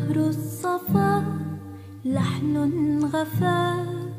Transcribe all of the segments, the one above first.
بحر الصفا لحن غفا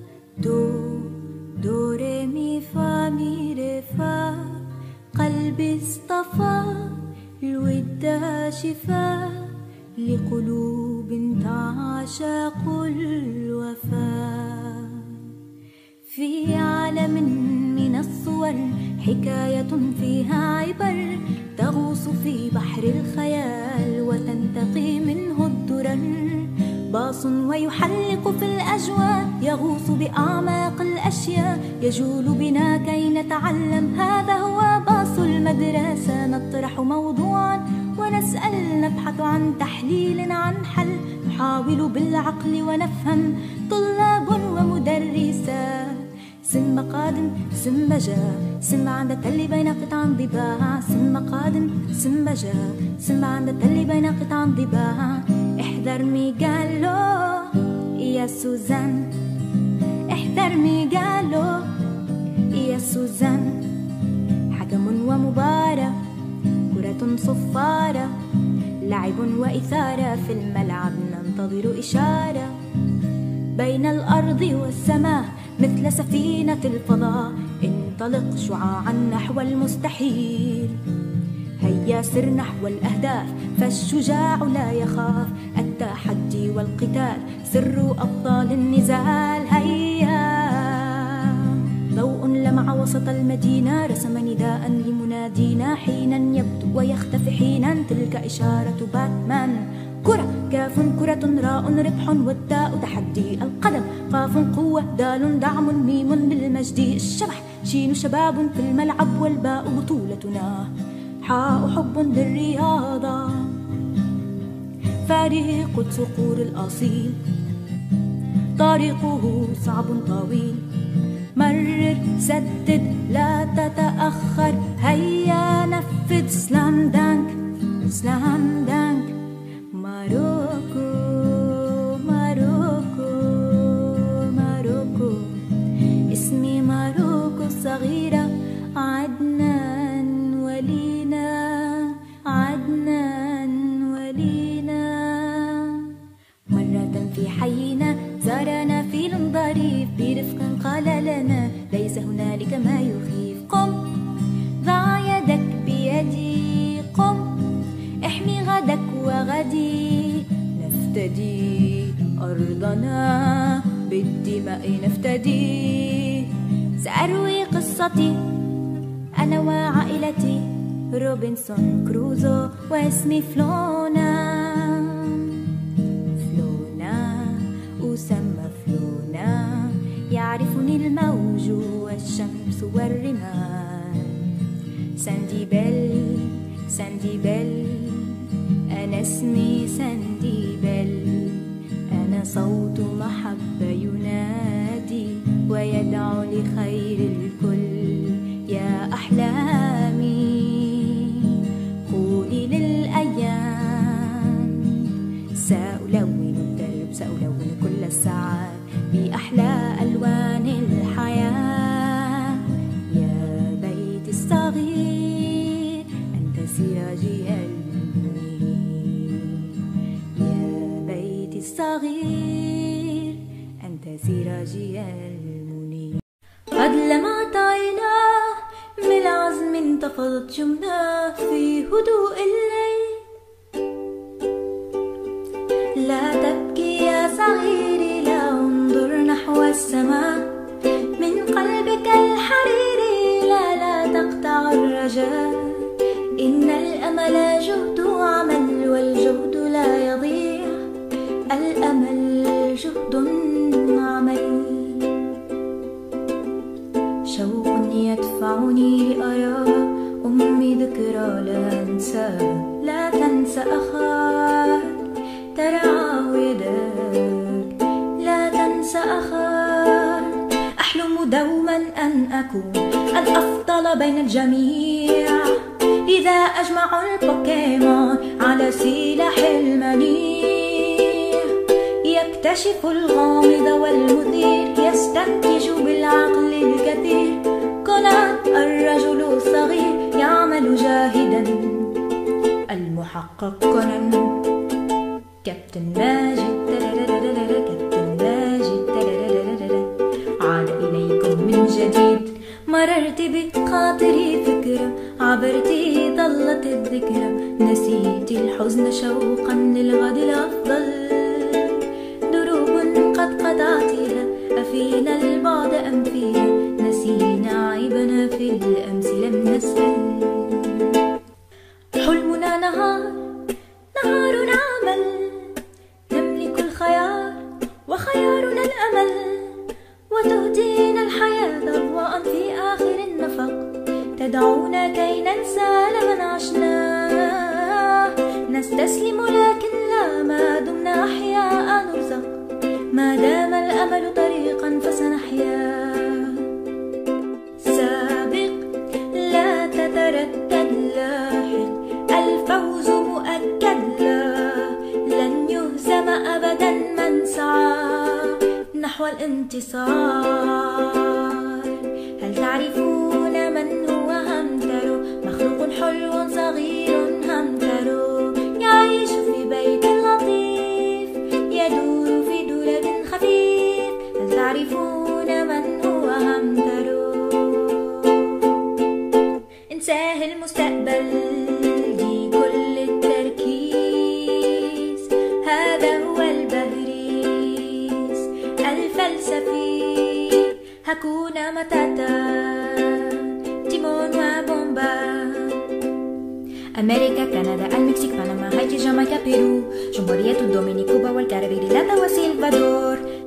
دو ري مي فا مي ري فا قلبي اصطفى الود شفا لقلوب تعشق الوفا. في عالم من الصور حكاية فيها عبر تغوص في بحر الخيال وتنتقي منه الدرر. باص ويحلق في الأجواء يغوص بأعماق الأشياء يجول بنا كي نتعلم. هذا هو باص المدرسة. نطرح موضوعا ونسأل نبحث عن تحليل عن حل نحاول بالعقل ونفهم. طلاب ومدرسات ثم قادم ثم جاء ثم عند التل بين قطع ضباع. ثم قادم ثم جاء ثم عند التل بين قطع ضباع. احذر ميغالو يا سوزان احذر ميغالو يا سوزان. حكم ومباراة كرة صفارة لعب وإثارة في الملعب ننتظر إشارة. بين الأرض والسماء مثل سفينة الفضاء انطلق شعاعا نحو المستحيل. هيا سر نحو الأهداف فالشجاع لا يخاف. التحدي والقتال سر أبطال النزال. هيا ضوء لمع وسط المدينة رسم نداء لمنادينا. حينا يبدو ويختفي حينا تلك إشارة باتمان. كرة كاف كرة راء ربح والتاء تحدي. القدم قاف قوة دال دعم ميم بالمجد. الشبح شين شباب في الملعب والباء بطولتنا. حاء حب للرياضة فريق الصقور الأصيل. طريقه صعب طويل مرر سدد لا تتأخر. هيا نفذ سلام دانك سلام دانك. ماروكو ماروكو ماروكو اسمي ماروكو الصغيرة. عدنان ولينا عدنان ولينا. مرة في حينا زارنا فيل ظريف برفق قال لنا ليس هنالك ما يخيف. قم ضع يدك بيدي قم احمي غدك وغدي. نفتدي أرضنا بالدماء نفتدي. سأروي قصتي أنا وعائلتي روبنسون كروزو واسمي فلونا. فلونا أسمى فلونا يعرفني الموج والشمس والرمال. ساندي بيل ساندي بيل أنا اسمي ساندي بيل. أنا صوت محبة ينادي ويدعو لخير الكل. يا أحلامي قولي للأيام سألون الدرب سألون كل الساعات بأحلى ألوان الحياة. يا بيتي الصغير أنت سراجي المنير. يا بيتي الصغير أنت سراجي المنير. قد لمعت عيناه من عزم انتفضت جمناه في هدوء الليل. لا تبكي يا صغيري لا انظر نحو السماء. من قلبك الحريري لا تقطع الرجاء. إن الأمل جهد عمل والجهد لا يضيع. الأمل جهد عمل. شوق يدفعني لأرى أمي ذكرى لا أنسى. لا تنسى أخاك ترعاه يداك. لا تنسى أخاك. أحلم دوما أن أكون الأفضل بين الجميع. لذا أجمع البوكيمون على سلاح المنيع. يكتشف الغامض والمثير يستنتج بالعقل الكثير. كونان الرجل الصغير يعمل جاهدا. المحقق كونان كابتن كابتن ماجد كابتن ماجد عاد إليكم من جديد. مررت بخاطري فكرة، عبرتي ظلت الذكرى، نسيت الحزن شوقا للغد الأفضل. دروب قد قطعتها، أفينا البعد أم فيها؟ نسينا عيبنا في الأمس لم نسأل. حلمنا نهارنا عمل، نملك الخيار وخيارنا الأمل، وتهدينا الحياة ضوءا في آخر النفق، تدعونا كي ننسى لمن عشناه. نستسلم لكن لا، ما دمنا أحياء نرزق، ما دام الأمل طريقا فسنحيا. سابق لا تتردد، لاحق الفوز مؤكد، لا لن يهزم أبدا من سعى نحو الانتصار. هل تعرفون من هو همترو؟ مخلوق حلو صغير همترو، يعيش في بيت لطيف، يدور في دولاب خفيف. هل تعرفون من هو همترو؟ إنساه المستقبل، دي كل التركيز، هذا هو البهريز الفلسفي. هاكونا ماتاتا، تيمون وبومبا. أمريكا، كندا، المكسيك، بنما، هايتي، جامايكا، بيرو، جمهورية الدومينيك، كوبا والكاريبي، لا وسلفادور.